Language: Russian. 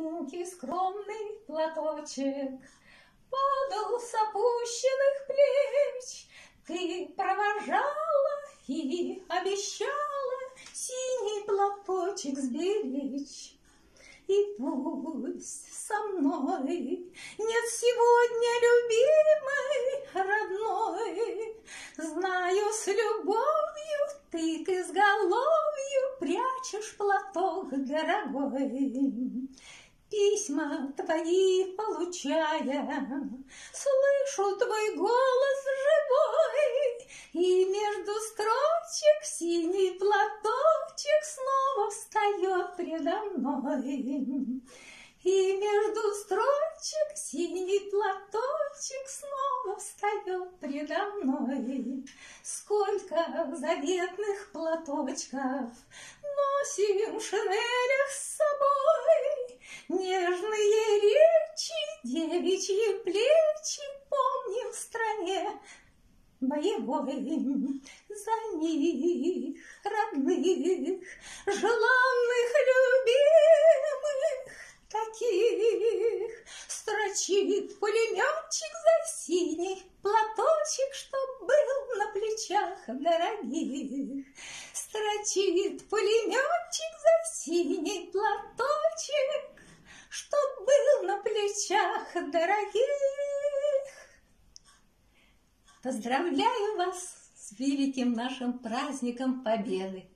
маленький скромный платочек падал с опущенных плеч. Ты провожала и обещала синий платочек сберечь. И пусть со мной нет сегодня любимой, родной, знаю, с любовью ты к изголовью прячешь платок дорогой. Письма твои получая, слышу твой голос живой, и между строчек синий платочек снова встает предо мной. И между строчек синий платочек снова встает предо мной. Сколько заветных платочков носим в шинелях с собой, нежные речи, девичьи плечи помним в стране боевой. За них, родных, желанных, любимых, таких строчит пулеметчик за синий платочек, чтоб был на плечах дорогих. Строчит пулеметчик за синий платочек, чтоб был на плечах дорогих. Поздравляю вас с великим нашим праздником Победы!